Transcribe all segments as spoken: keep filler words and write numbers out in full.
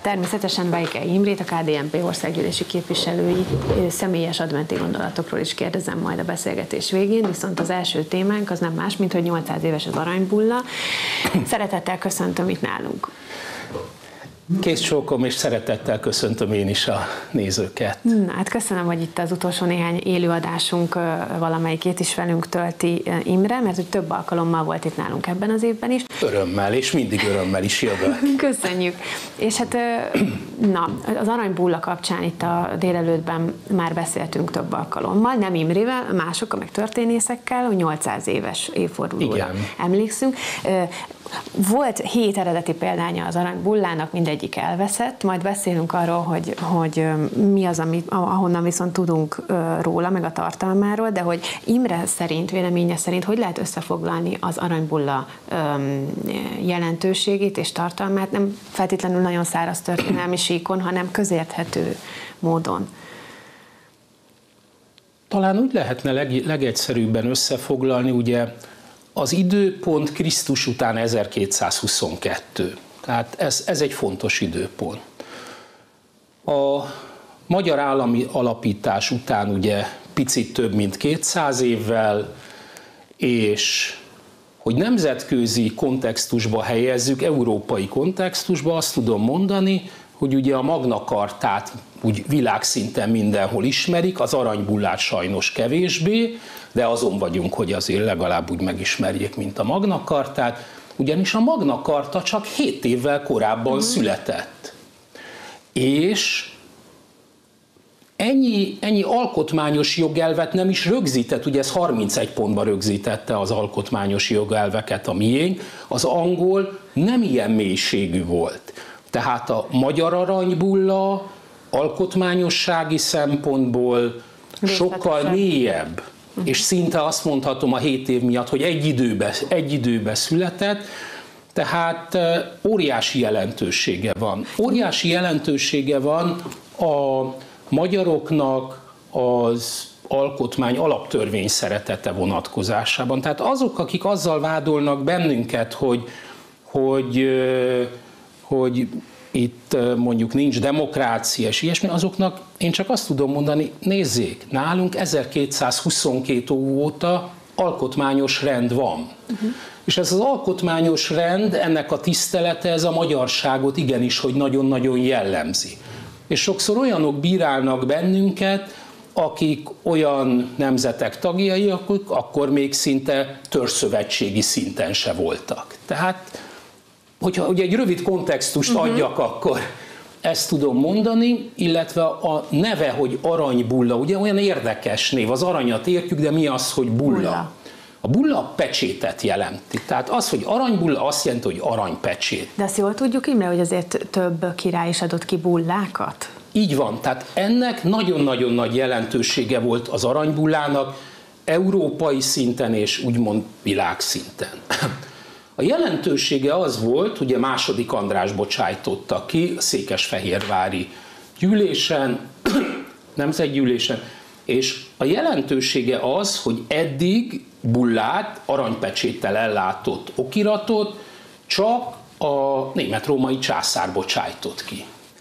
Természetesen Bajkai Imrét, a ká dé en pé országgyűlési képviselői személyes adventi gondolatokról is kérdezem majd a beszélgetés végén, viszont az első témánk az nem más, mint hogy nyolcszáz éves az aranybulla. Szeretettel köszöntöm itt nálunk. Kész csókom, és szeretettel köszöntöm én is a nézőket. Na, hát köszönöm, hogy itt az utolsó néhány élőadásunk valamelyikét is velünk tölti Imre, mert hogy több alkalommal volt itt nálunk ebben az évben is. Örömmel, és mindig örömmel is jövök. Köszönjük. És hát, na, az aranybulla kapcsán itt a délelőttben már beszéltünk több alkalommal, nem Imrével, másokkal, meg történészekkel, a nyolcszáz éves évfordulóra Igen. emlékszünk. Volt hét eredeti példánya az aranybullának, mindegyik elveszett, majd beszélünk arról, hogy, hogy mi az, amit, ahonnan viszont tudunk róla, meg a tartalmáról, de hogy Imre szerint, véleménye szerint, hogy lehet összefoglalni az aranybulla jelentőségét és tartalmát, nem feltétlenül nagyon száraz történelmi síkon, hanem közérthető módon. Talán úgy lehetne leg, legegyszerűbben összefoglalni, ugye az időpont Krisztus után ezerkétszázhuszonkettő. Tehát ez, ez egy fontos időpont. A magyar állami alapítás után ugye picit több mint kétszáz évvel, és hogy nemzetközi kontextusba helyezzük, európai kontextusba, azt tudom mondani, hogy ugye a Magna Chartát úgy világszinten mindenhol ismerik, az aranybullát sajnos kevésbé, de azon vagyunk, hogy azért legalább úgy megismerjék, mint a Magna Chartát, ugyanis a Magna Charta csak hét évvel korábban uh-huh. született. És ennyi, ennyi alkotmányos jogelvet nem is rögzített, ugye ez harmincegy pontban rögzítette az alkotmányos jogelveket a miénk, az angol nem ilyen mélységű volt. Tehát a magyar aranybulla alkotmányossági szempontból sokkal mélyebb, uh-huh. és szinte azt mondhatom a hét év miatt, hogy egy időben egy időbe született, tehát óriási jelentősége van. Óriási jelentősége van a magyaroknak az alkotmány alaptörvény szeretete vonatkozásában. Tehát azok, akik azzal vádolnak bennünket, hogy, hogy, hogy itt mondjuk nincs demokrácia és ilyesmi, azoknak én csak azt tudom mondani, nézzék, nálunk ezerkétszázhuszonkettő óta alkotmányos rend van. Uh-huh. És ez az alkotmányos rend, ennek a tisztelete, ez a magyarságot igenis, hogy nagyon-nagyon jellemzi. És sokszor olyanok bírálnak bennünket, akik olyan nemzetek tagjai, akik akkor még szinte törzszövetségi szinten se voltak. Tehát hogyha ugye egy rövid kontextust uh-huh. adjak, akkor ezt tudom mondani, illetve a neve, hogy aranybulla, ugye olyan érdekes név, az aranyat értjük, de mi az, hogy bulla? bulla. A bulla pecsétet jelenti. Tehát az, hogy aranybulla, azt jelenti, hogy aranypecsét. De azt jól tudjuk, Imre, hogy azért több király is adott ki bullákat? Így van, tehát ennek nagyon-nagyon nagy jelentősége volt az aranybullának, európai szinten és úgymond világszinten. A jelentősége az volt, ugye második András bocsájtotta ki a székesfehérvári gyűlésen, nemzetgyűlésen, és a jelentősége az, hogy eddig bullát, aranypecséttel ellátott okiratot csak a német-római császár bocsájtott ki.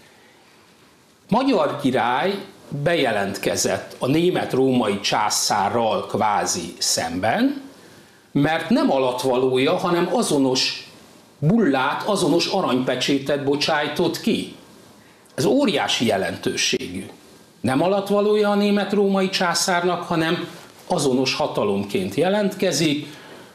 Magyar király bejelentkezett a német-római császárral kvázi szemben, mert nem alatvalója, hanem azonos bullát, azonos aranypecsétet bocsájtott ki. Ez óriási jelentőségű. Nem alatvalója a német-római császárnak, hanem azonos hatalomként jelentkezik,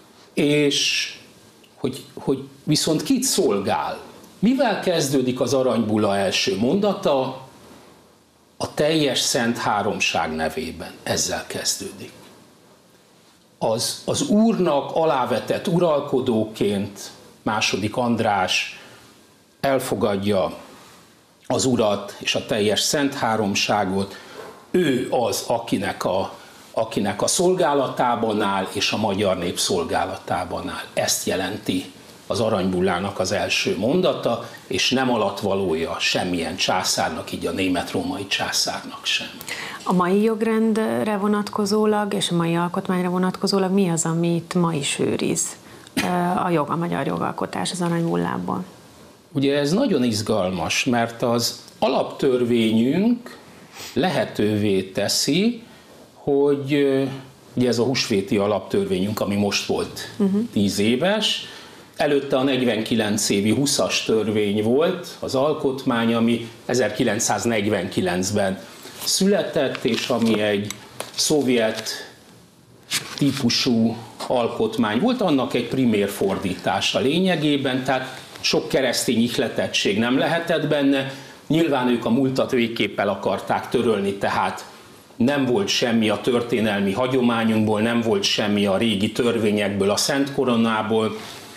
és hogy, hogy viszont kit szolgál? Mivel kezdődik az aranybulla első mondata? A teljes szent háromság nevében. Ezzel kezdődik. Az, az úrnak alávetett uralkodóként második András elfogadja az urat és a teljes szent háromságot, ő az, akinek a, akinek a szolgálatában áll, és a magyar nép szolgálatában áll. Ezt jelenti az aranybullának az első mondata, és nem alatvalója semmilyen császárnak, így a német-római császárnak sem. A mai jogrendre vonatkozólag és a mai alkotmányra vonatkozólag mi az, amit ma is őriz a, jog, a magyar jogalkotás az aranybullából? Ugye ez nagyon izgalmas, mert az alaptörvényünk lehetővé teszi, hogy ugye ez a húsvéti alaptörvényünk, ami most volt uh-huh. tíz éves, előtte a negyvenkilenc évi huszas törvény volt, az alkotmány, ami ezerkilencszáznegyvenkilencben született, és ami egy szovjet típusú alkotmány volt, annak egy primér fordítása lényegében, tehát sok keresztény ihletettség nem lehetett benne, nyilván ők a múltat végképp el akarták törölni, tehát nem volt semmi a történelmi hagyományunkból, nem volt semmi a régi törvényekből, a Szent Koronából.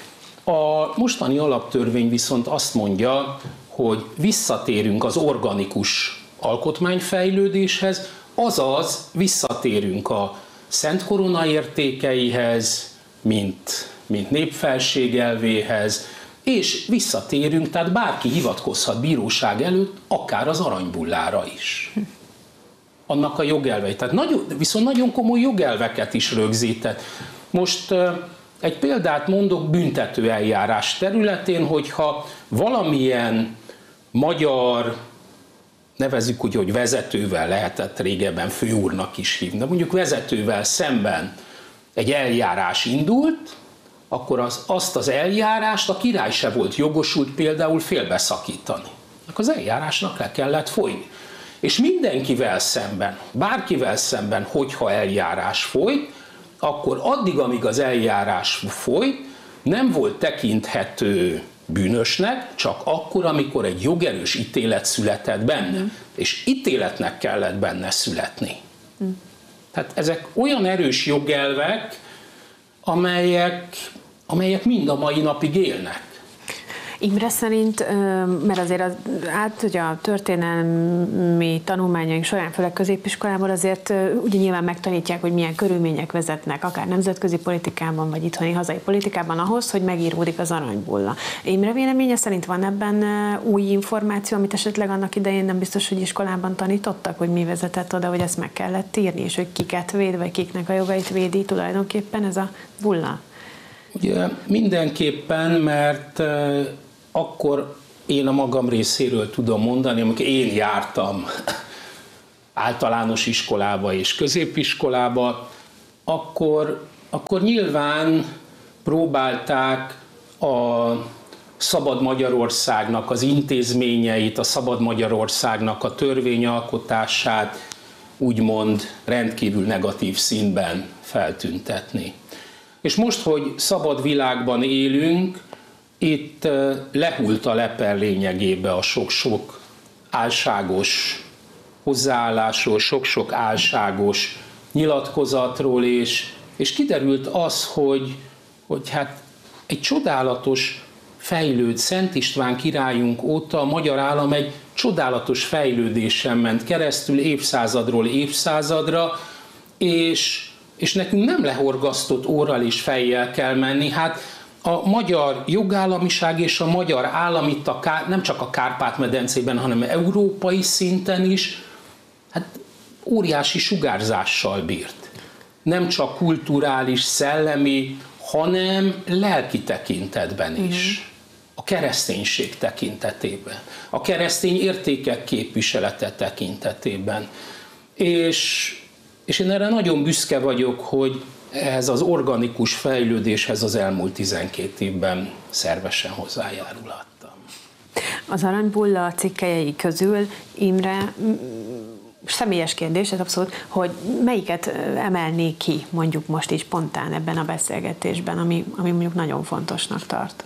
A mostani alaptörvény viszont azt mondja, hogy visszatérünk az organikus alkotmányfejlődéshez, azaz visszatérünk a Szent Korona értékeihez, mint, mint népfelség elvéhez, és visszatérünk, tehát bárki hivatkozhat bíróság előtt, akár az aranybullára is. Annak a jogelvei. Tehát nagyon, viszont nagyon komoly jogelveket is rögzített. Most egy példát mondok büntető eljárás területén, hogyha valamilyen magyar, nevezzük úgy, hogy vezetővel, lehetett régebben főúrnak is hívni, de mondjuk vezetővel szemben egy eljárás indult, akkor az, azt az eljárást a király se volt jogosult például félbeszakítani. Akkor az eljárásnak le kellett folyni. És mindenkivel szemben, bárkivel szemben, hogyha eljárás folyt, akkor addig, amíg az eljárás folyt, nem volt tekinthető bűnösnek, csak akkor, amikor egy jogerős ítélet született benne. Mm. És ítéletnek kellett benne születni. Mm. Tehát ezek olyan erős jogelvek, amelyek, amelyek mind a mai napig élnek. Imre szerint, mert azért az, át, hogy a történelmi tanulmányaink során, főleg középiskolából azért ugye nyilván megtanítják, hogy milyen körülmények vezetnek, akár nemzetközi politikában, vagy itthoni hazai politikában ahhoz, hogy megíródik az aranybulla. Imre véleménye szerint van ebben új információ, amit esetleg annak idején nem biztos, hogy iskolában tanítottak, hogy mi vezetett oda, hogy ezt meg kellett írni, és hogy kiket véd, vagy kiknek a jogait védi tulajdonképpen ez a bulla? Ugye mindenképpen, mert akkor én a magam részéről tudom mondani, amikor én jártam általános iskolába és középiskolába, akkor, akkor nyilván próbálták a Szabad Magyarországnak az intézményeit, a Szabad Magyarországnak a törvényalkotását úgymond rendkívül negatív színben feltüntetni. És most, hogy szabad világban élünk, itt lehult a leper lényegébe a sok-sok álságos hozzáállásról, sok-sok álságos nyilatkozatról, és, és kiderült az, hogy, hogy hát egy csodálatos fejlőd Szent István királyunk óta a magyar állam egy csodálatos fejlődésen ment keresztül évszázadról évszázadra, és, és nekünk nem lehorgasztott orral és fejjel kell menni. Hát a magyar jogállamiság és a magyar állam itt a, nem csak a Kárpát-medencében, hanem európai szinten is hát óriási sugárzással bírt. Nem csak kulturális, szellemi, hanem lelki tekintetben is. A kereszténység tekintetében, a keresztény értékek képviselete tekintetében. És, és én erre nagyon büszke vagyok, hogy ehhez az organikus fejlődéshez az elmúlt tizenkét évben szervesen hozzájárulattam. Az aranybulla cikkelyei közül, Imre, személyes kérdés, ez abszolút, hogy melyiket emelnék ki mondjuk most is spontán ebben a beszélgetésben, ami, ami mondjuk nagyon fontosnak tart?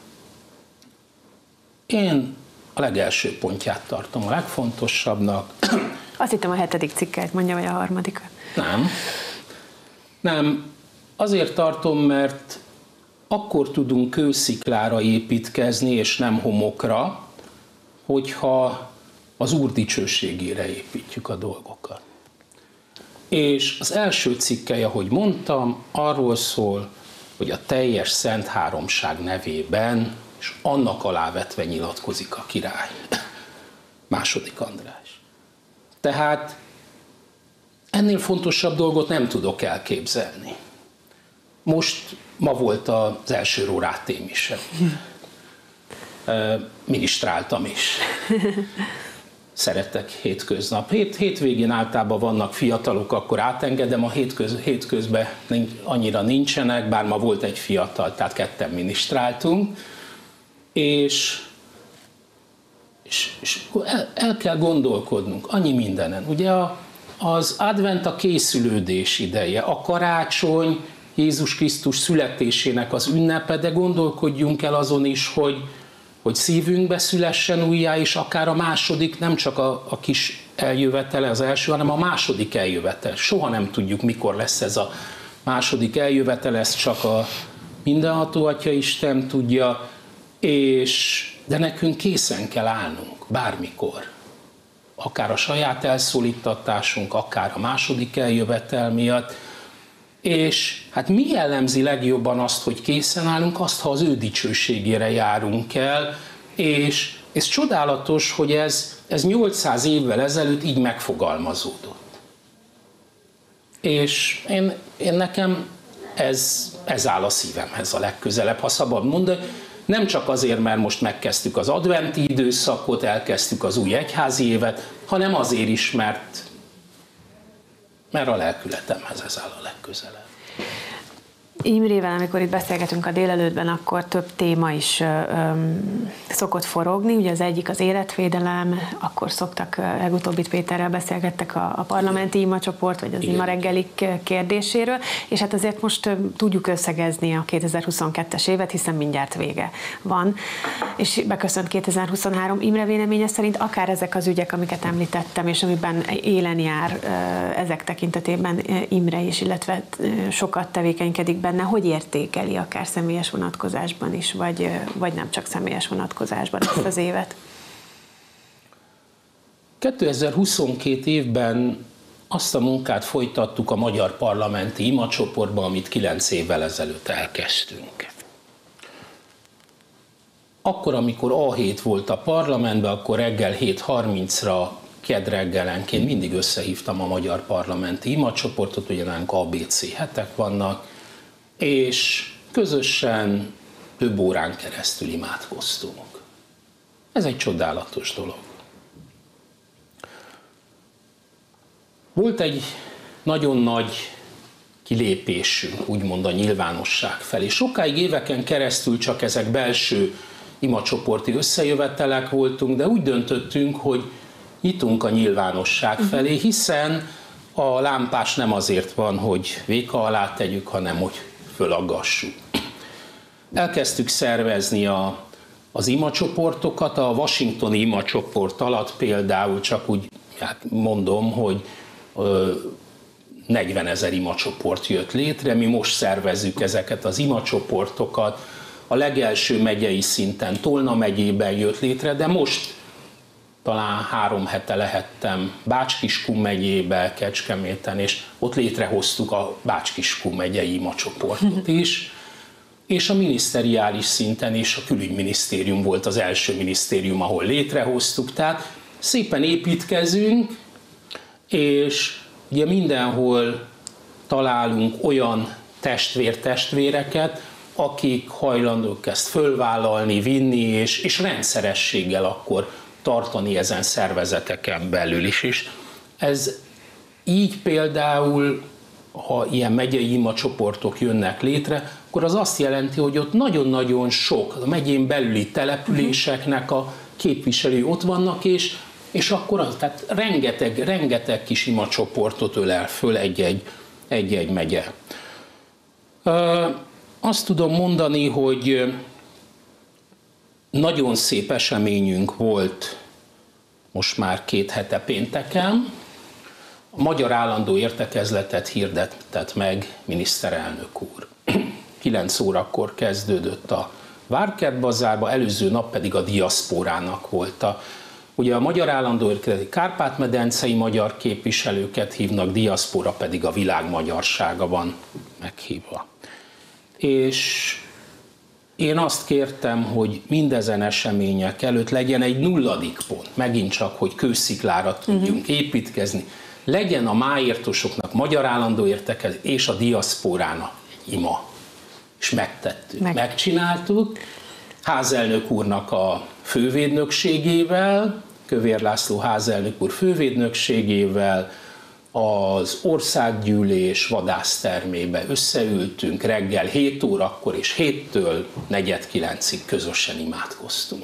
Én a legelső pontját tartom a legfontosabbnak. Azt hittem a hetedik cikket mondja, vagy a harmadikat. Nem. Nem. Azért tartom, mert akkor tudunk kősziklára építkezni, és nem homokra, hogyha az Úr dicsőségére építjük a dolgokat. És az első cikkely, ahogy mondtam, arról szól, hogy a teljes Szent Háromság nevében, és annak alávetve nyilatkozik a király, második András. Tehát ennél fontosabb dolgot nem tudok elképzelni. Most ma volt az első rórátém is. minisztráltam is. Szeretek hétköznap. Hét, hétvégén általában vannak fiatalok, akkor átengedem, a hétköz, hétközben annyira nincsenek, bár ma volt egy fiatal, tehát ketten minisztráltunk, és, és, és el, el kell gondolkodnunk annyi mindenen. Ugye a, az advent a készülődés ideje, a karácsony Jézus Krisztus születésének az ünnepe, de gondolkodjunk el azon is, hogy hogy szívünkbe szülessen újjá, és akár a második, nem csak a, a kis eljövetele az első, hanem a második eljövetel. Soha nem tudjuk, mikor lesz ez a második eljövetel, ezt csak a mindenható Atya Isten tudja, és, de nekünk készen kell állnunk, bármikor. Akár a saját elszólítatásunk, akár a második eljövetel miatt. És hát mi jellemzi legjobban azt, hogy készen állunk? Azt, ha az ő dicsőségére járunk el, és ez csodálatos, hogy ez, ez nyolcszáz évvel ezelőtt így megfogalmazódott. És én, én nekem ez, ez áll a szívemhez a legközelebb, ha szabad mondani. Nem csak azért, mert most megkezdtük az adventi időszakot, elkezdtük az új egyházi évet, hanem azért is, mert mert a lelkületemhez ez áll a legközelebb. Imrével, amikor itt beszélgetünk a délelőttben, akkor több téma is öm, szokott forogni. Ugye az egyik az életvédelem, akkor szoktak, legutóbb itt Péterrel beszélgettek a, a parlamenti imacsoport, vagy az Igen. ima reggelik kérdéséről, és hát azért most tudjuk összegezni a kétezer-huszonkettes évet, hiszen mindjárt vége van. És beköszönt kétezer-huszonhárom. Imre véleménye szerint akár ezek az ügyek, amiket említettem, és amiben élen jár ezek tekintetében Imre is, illetve sokat tevékenykedik benne, hogy értékeli akár személyes vonatkozásban is, vagy, vagy nem csak személyes vonatkozásban ezt az évet? kétezer-huszonkét évben azt a munkát folytattuk a Magyar Parlamenti Imacsoportban, amit kilenc évvel ezelőtt elkezdtünk. Akkor, amikor á hét volt a parlamentben, akkor reggel hét harmincra kedd reggelenként mindig összehívtam a Magyar Parlamenti Imacsoportot, ugye nálunk á bé cé hetek vannak, és közösen több órán keresztül imádkoztunk. Ez egy csodálatos dolog. Volt egy nagyon nagy kilépésünk, úgymond a nyilvánosság felé. Sokáig éveken keresztül csak ezek belső imacsoporti összejövetelek voltunk, de úgy döntöttünk, hogy nyitunk a nyilvánosság felé, hiszen a lámpás nem azért van, hogy véka alá tegyük, hanem hogy fölaggassuk. Elkezdtük szervezni a, az imacsoportokat, a washingtoni imacsoport alatt például csak úgy hát mondom, hogy ö, negyvenezer imacsoport jött létre, mi most szervezzük ezeket az imacsoportokat, a legelső megyei szinten Tolna megyében jött létre, de most talán három hete lehettem Bács-Kiskun megyébe, Kecskeméten, és ott létrehoztuk a Bács-Kiskun megyei imacsoportot is, és a miniszteriális szinten is a külügyminisztérium volt az első minisztérium, ahol létrehoztuk, tehát szépen építkezünk, és ugye mindenhol találunk olyan testvér-testvéreket, akik hajlandók ezt fölvállalni, vinni, és, és rendszerességgel akkor tartani ezen szervezeteken belül is. És ez így például, ha ilyen megyei imacsoportok jönnek létre, akkor az azt jelenti, hogy ott nagyon-nagyon sok a megyén belüli településeknek a képviselői ott vannak, és, és akkor az, tehát rengeteg, rengeteg kis imacsoportot ölel föl egy-egy, egy-egy megye. Azt tudom mondani, hogy nagyon szép eseményünk volt most már két hete pénteken. A Magyar Állandó Értekezletet hirdetett meg miniszterelnök úr. kilenc órakor kezdődött a Várkert bazárba, előző nap pedig a diaszpórának volt a. Ugye a Magyar Állandó Értekezlet kárpát-medencei magyar képviselőket hívnak, diaszpóra pedig a világ magyarsága van meghívva. És én azt kértem, hogy mindezen események előtt legyen egy nulladik pont, megint csak, hogy kősziklára tudjunk uh-huh. építkezni. Legyen a máértosoknak, Magyar Állandó Értekezlet és a diaszpórának egy ima. És megtettük, Meg. megcsináltuk. házelnök úrnak a fővédnökségével, Kövér László házelnök úr fővédnökségével, az országgyűlés vadásztermébe összeültünk reggel hét órakor, és héttől negyed kilencig közösen imádkoztunk.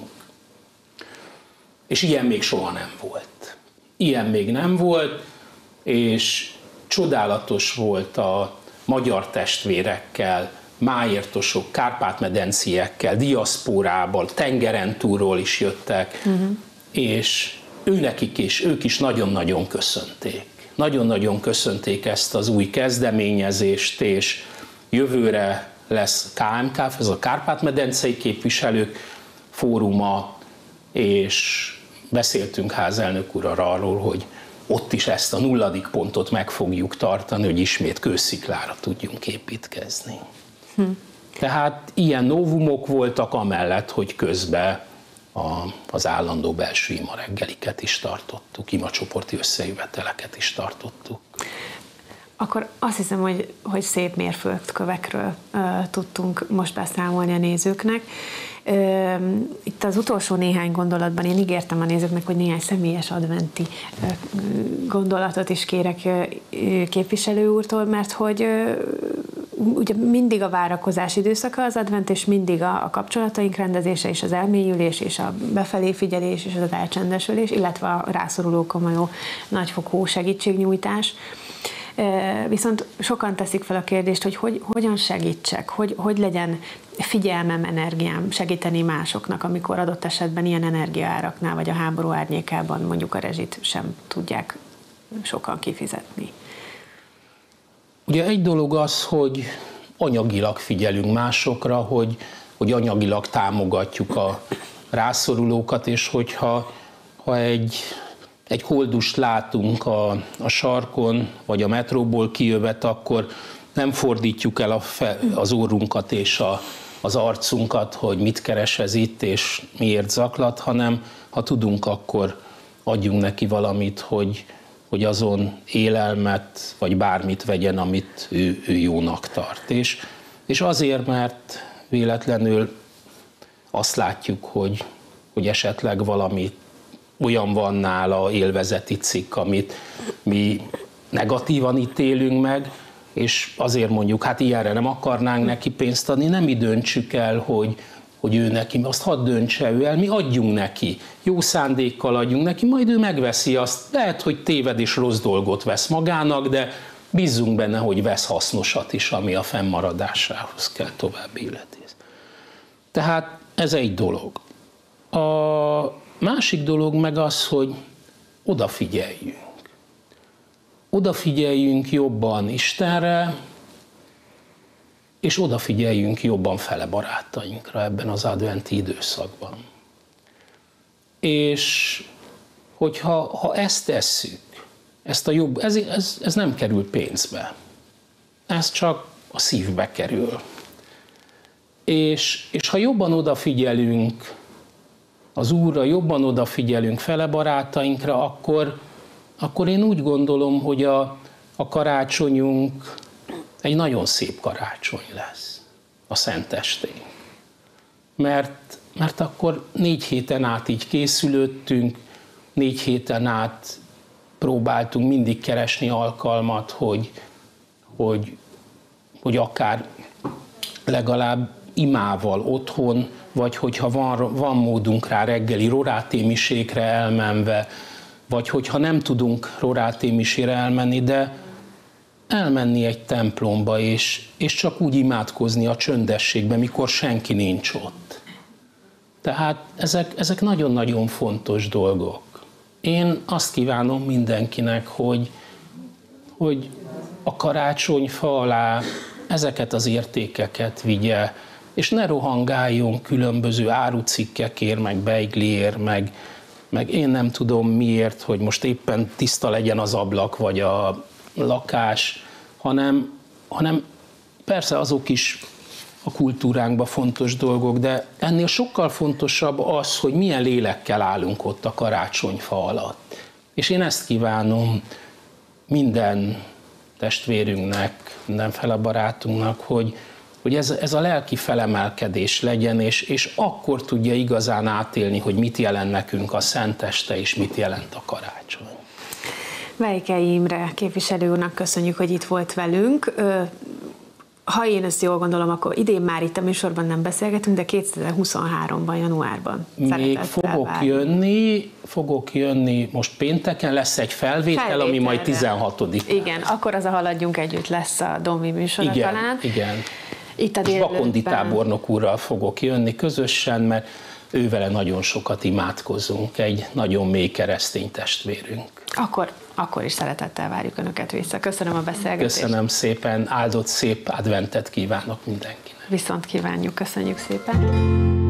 És ilyen még soha nem volt. Ilyen még nem volt, és csodálatos volt a magyar testvérekkel, májértosok, kárpát-medenciekkel, diaszpórából, tengeren túlról is jöttek, uh-huh. és őnekik is, ők is nagyon-nagyon köszönték. Nagyon-nagyon köszönték ezt az új kezdeményezést, és jövőre lesz ká em ká, ez a Kárpát-medencei képviselők fóruma, és beszéltünk házelnök úrral arról, hogy ott is ezt a nulladik pontot meg fogjuk tartani, hogy ismét kősziklára tudjunk építkezni. Hm. Tehát ilyen novumok voltak, amellett, hogy közben a, az állandó belső ima reggeliket is tartottuk, imacsoporti összejöveteleket is tartottuk. Akkor azt hiszem, hogy, hogy szép mérföldkövekről uh, tudtunk most beszámolni a nézőknek. Uh, itt az utolsó néhány gondolatban én ígértem a nézőknek, hogy néhány személyes adventi uh, gondolatot is kérek uh, képviselő úrtól, mert hogy uh, ugye mindig a várakozás időszaka az advent, és mindig a, a kapcsolataink rendezése, és az elmélyülés, és a befelé figyelés, és az elcsendesülés, illetve a rászorulókon való nagyfokú segítségnyújtás. Viszont sokan teszik fel a kérdést, hogy, hogy hogyan segítsek, hogy, hogy legyen figyelmem, energiám segíteni másoknak, amikor adott esetben ilyen energiaáraknál, vagy a háború árnyékában mondjuk a rezsit sem tudják sokan kifizetni. Ugye egy dolog az, hogy anyagilag figyelünk másokra, hogy, hogy anyagilag támogatjuk a rászorulókat, és hogyha ha egy egy koldust látunk a, a sarkon, vagy a metróból kijövet, akkor nem fordítjuk el a fe, az orrunkat és a, az arcunkat, hogy mit keres ez itt, és miért zaklat, hanem ha tudunk, akkor adjunk neki valamit, hogy, hogy azon élelmet, vagy bármit vegyen, amit ő, ő jónak tart. És, és azért, mert véletlenül azt látjuk, hogy, hogy esetleg valamit olyan van nála élvezeti cikk, amit mi negatívan ítélünk meg, és azért mondjuk, hát ilyenre nem akarnánk neki pénzt adni, nem mi döntsük el, hogy, hogy ő neki, azt hadd döntse ő el, mi adjunk neki, jó szándékkal adjunk neki, majd ő megveszi azt, lehet, hogy téved és rossz dolgot vesz magának, de bízzunk benne, hogy vesz hasznosat is, ami a fennmaradásához kell további életéhez. Tehát ez egy dolog. A másik dolog meg az, hogy odafigyeljünk. Odafigyeljünk jobban Istenre, és odafigyeljünk jobban fele barátainkra ebben az adventi időszakban. És hogyha ha ezt tesszük, ezt a jobb, ez, ez, ez nem kerül pénzbe, ez csak a szívbe kerül. És, és ha jobban odafigyelünk az Úrra, jobban odafigyelünk fele barátainkra, akkor, akkor én úgy gondolom, hogy a, a karácsonyunk egy nagyon szép karácsony lesz, a Szentestén. Mert, mert akkor négy héten át így készülődtünk, négy héten át próbáltunk mindig keresni alkalmat, hogy, hogy, hogy akár legalább imával otthon, vagy hogyha van, van módunk rá reggeli rorátémiségre elmenve, vagy hogyha nem tudunk rorátémisére elmenni, de elmenni egy templomba, és, és csak úgy imádkozni a csöndességben, mikor senki nincs ott. Tehát ezek, ezek nagyon-nagyon fontos dolgok. Én azt kívánom mindenkinek, hogy, hogy a karácsonyfa alá ezeket az értékeket vigye, és ne rohangáljon különböző árucikkekért, meg beigliért, meg, meg én nem tudom miért, hogy most éppen tiszta legyen az ablak, vagy a lakás, hanem, hanem persze azok is a kultúránkban fontos dolgok, de ennél sokkal fontosabb az, hogy milyen lélekkel állunk ott a karácsonyfa alatt. És én ezt kívánom minden testvérünknek, mindenféle barátunknak, hogy, hogy ez, ez a lelki felemelkedés legyen, és, és akkor tudja igazán átélni, hogy mit jelent nekünk a Szenteste, és mit jelent a karácsony. Veikei Imre képviselő úrnak köszönjük, hogy itt volt velünk. Ha én ezt jól gondolom, akkor idén már itt a műsorban nem beszélgetünk, de kétezer-huszonháromban, januárban. Még fogok várni. jönni, fogok jönni, most pénteken lesz egy felvétel, felvétel ami majd tizenhatodikán. Igen, akkor az a Haladjunk Együtt lesz a Domvi műsora igen, talán. Igen, Itt a Bakondi tábornok úrral fogok jönni közösen, mert ővele nagyon sokat imádkozunk, egy nagyon mély keresztény testvérünk. Akkor, akkor is szeretettel várjuk Önöket vissza. Köszönöm a beszélgetést. Köszönöm szépen, áldott szép adventet kívánok mindenkinek. Viszont kívánjuk, köszönjük szépen.